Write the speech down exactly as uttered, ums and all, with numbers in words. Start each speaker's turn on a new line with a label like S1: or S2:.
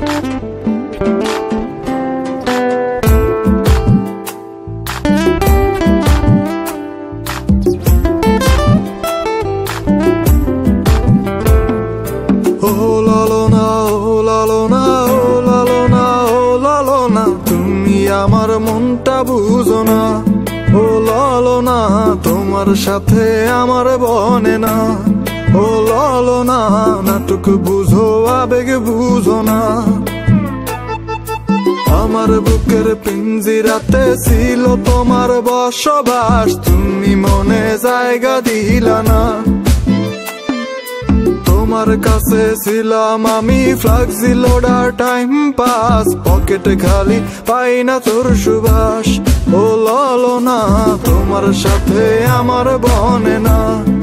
S1: আমার মনটা বুঝো না, ও লালো না, তোমার সাথে আমার বনে না। ও লালো না, নাটক বুঝো আবেগ বুঝো না। আমার বুকের পিঞ্জিরাতে ছিল তোমার বসবাস, তুমি মনে জায়গা দিলা না। তোমার কাছে ছিলাম আমি ফ্লাক্সি লোডার টাইম পাস, পকেটে খালি পাই না তোর সুবাস। ও লালো না, তোমার সাথে আমার বনে না।